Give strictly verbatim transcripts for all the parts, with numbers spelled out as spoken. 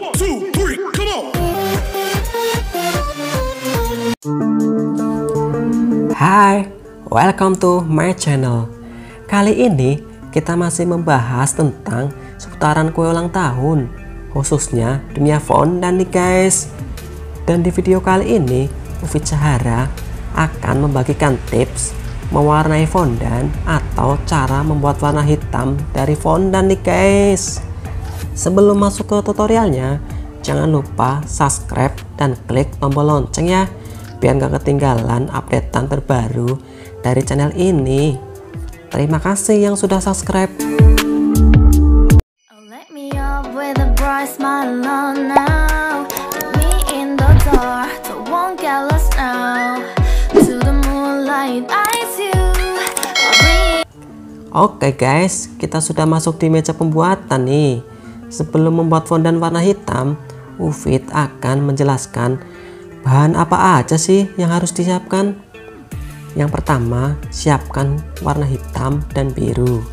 One, two, three, come on. Hai, welcome to my channel. Kali ini kita masih membahas tentang seputaran kue ulang tahun, khususnya dunia fondant nih guys. Dan di video kali ini Ufit Syahara akan membagikan tips mewarnai fondant atau cara membuat warna hitam dari fondant nih guys. Sebelum masuk ke tutorialnya, jangan lupa subscribe dan klik tombol lonceng ya, biar gak ketinggalan updatean terbaru dari channel ini. Terima kasih yang sudah subscribe. Oke guys, kita sudah masuk di meja pembuatan nih. Sebelum membuat fondant warna hitam, Ufit akan menjelaskan bahan apa aja sih yang harus disiapkan. Yang pertama, siapkan warna hitam dan biru.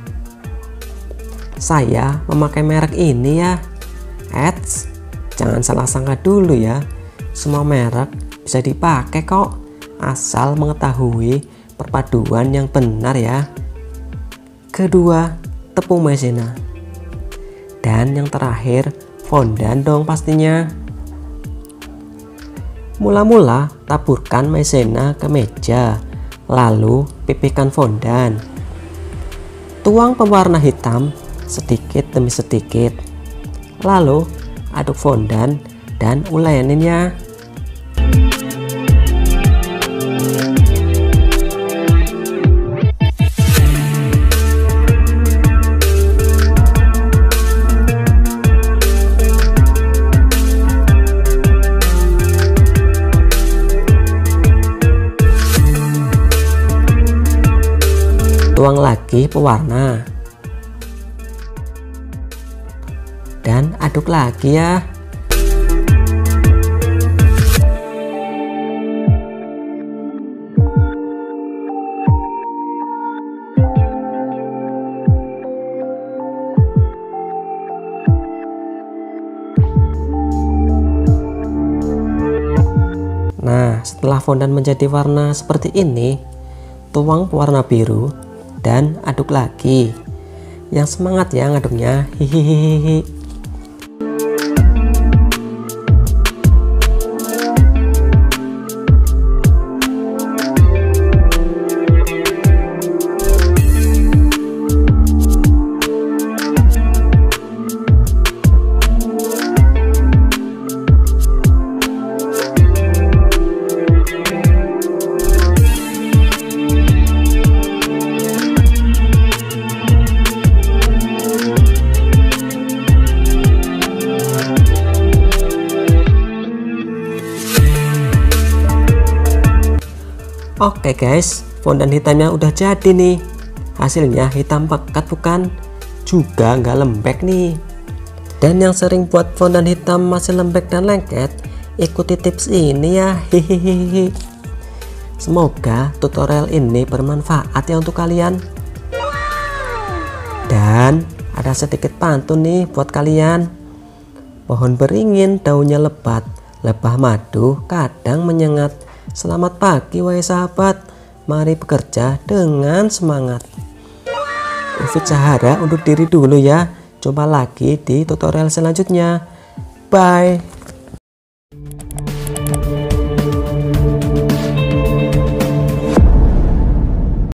Saya memakai merek ini ya. Eits, jangan salah sangka dulu ya. Semua merek bisa dipakai kok, asal mengetahui perpaduan yang benar ya. Kedua, tepung maizena. Dan yang terakhir, fondant dong pastinya. Mula-mula taburkan maizena ke meja, lalu pipihkan fondant. Tuang pewarna hitam sedikit demi sedikit, lalu aduk fondant dan ulenin ya. Tuang lagi pewarna dan aduk lagi ya. Nah, setelah fondant menjadi warna seperti ini, tuang pewarna biru dan aduk lagi. Yang semangat ya ngaduknya, hihihihi. Oke guys, fondant hitamnya udah jadi nih. Hasilnya hitam pekat bukan? Juga nggak lembek nih. Dan yang sering buat fondant hitam masih lembek dan lengket, ikuti tips ini ya. Hihihi. Semoga tutorial ini bermanfaat ya untuk kalian. Dan ada sedikit pantun nih buat kalian. Pohon beringin daunnya lebat, lebah madu kadang menyengat. Selamat pagi wahai sahabat, mari bekerja dengan semangat. Ufit Syahara undur diri dulu ya. Jumpa lagi di tutorial selanjutnya. Bye.